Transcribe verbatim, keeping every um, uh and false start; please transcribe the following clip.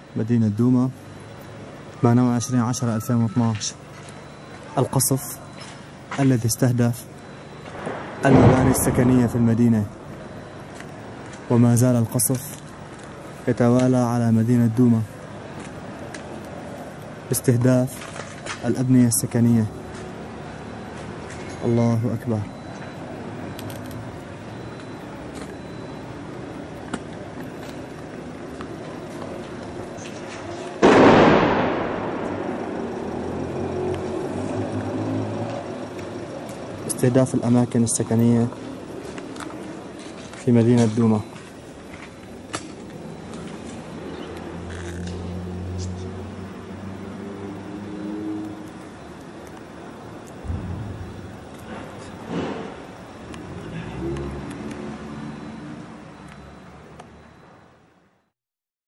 مدينة دوما ثمانية وعشرين عشرة ألفين واثناشر. القصف الذي استهدف المباني السكنية في المدينة، وما زال القصف يتوالى على مدينة دوما باستهداف الأبنية السكنية. الله أكبر. استهداف الأماكن السكنية في مدينة دوما.